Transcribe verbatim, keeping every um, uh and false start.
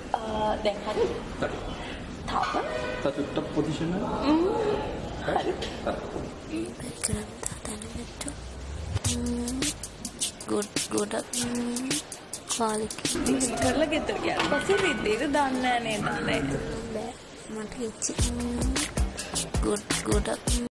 දැන් හරි. හරි. තාම. සතුටට පොසිෂන් එක. හරි. good good quality කරලා ගෙදර ගියා. පස්සේ රිද්දේට දන්නේ නැහැ නේද? බෑ මට ඉච්චි good good